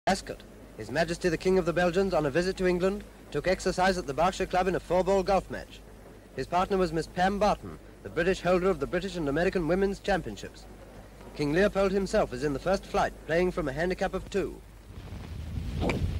Ascot, His Majesty the King of the Belgians, on a visit to England, took exercise at the Berkshire Club in a 4-ball golf match. His partner was Miss Pam Barton, the British holder of the British and American Women's Championships. King Leopold himself is in the first flight, playing from a handicap of 2.